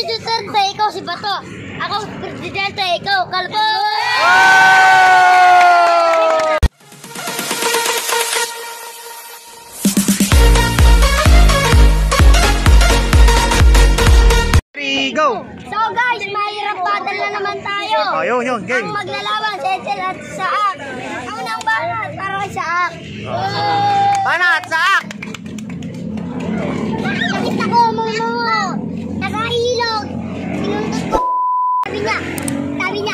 Duterte, ikaw si Bato. Ako Presidente, ikaw Kalbo. Go! So guys, mahirap battle na naman tayo. Oh, yun, game. Ang maglalaban si Edsel at Saak. Ang unang banat para kay Saak. Banat, Saak! Nakita ko mo. Nakailog. Sinundot ko. Sabi niya.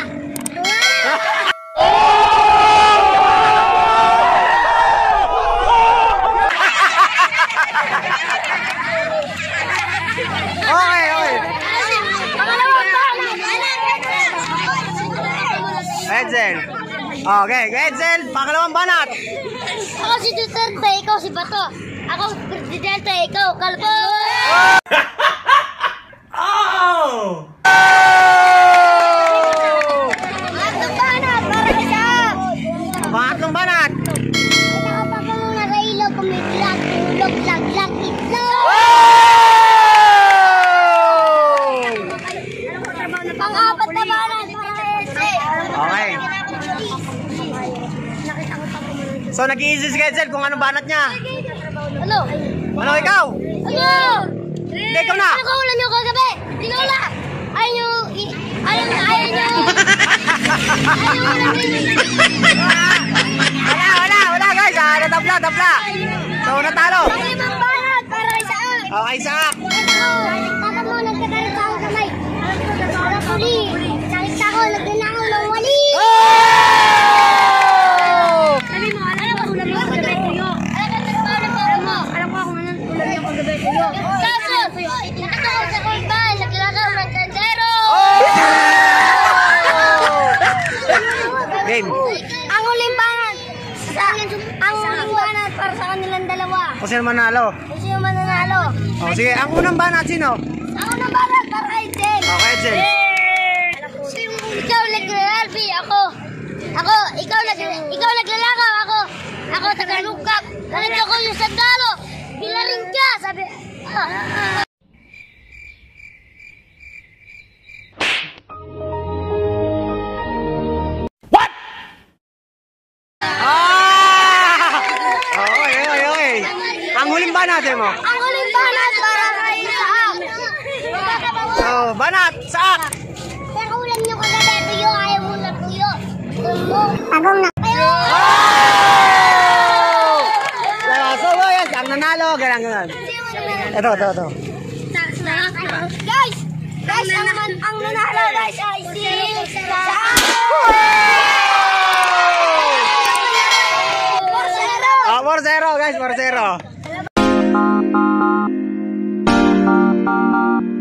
Okay. Edsel. Okay, Edsel, pangalawang banat. Ako si Duterte, ikaw si Bato. Ako Presidente, ikaw Kalbo. Oh! Pangatlong banat para kay Saak. Pangatlong banat. Nakapapa muna sa ilog, kumiglat, tulog, laglag, itlog. Pang-apat na banat para kay Edsel. Okay. So, nag-iisip si Edsel kung anong banat niya. Ano? Ano, ikaw? Ano? Hindi, ikaw na. Ano ka ulam nyo kagabi? Ikaw na. Ayaw nyo. Ayaw nyo. Ayaw nyo ulam nyo. Wala guys. Tabla. So, natalo. Ang limang banat para kay Saak. Okay, Saak. Tata mo, nagkagalit ako kamay. Para puli. Nakita ko, nagdanakaw ng wali. Sabi mo, alam ko ulam nyo kagabi tuyo. Alam ko kung anong ulam nyo kagabi tuyo. Kaso, nakita ko sa kulban, naglakaw ng sandero. Game. Ang huling banat. Ang huling banat para sa kanilang dalawa. Kung sino manalo. Kung sino mananalo. Oh, sige, ang unang banat, sino? Ang unang banat para kay Edsel. Okay, Edsel. Ikaw naglalaki, ikaw naglalakaw, ako tagalukap. Nalito ko yung sandalo. Bilaring ka, sabi. Okay. Ang huling banat, mo. Ang huling banat para kay Saak. So, banat, Saak. Kaya ulam nyo kagabi, tuyo, ayaw mo na tuyo. Agong na kayo. So, yan, ang nanalo, ganun. Ito. Guys, ang nanalo guys ay si Saak. 4-0 guys, 4-0.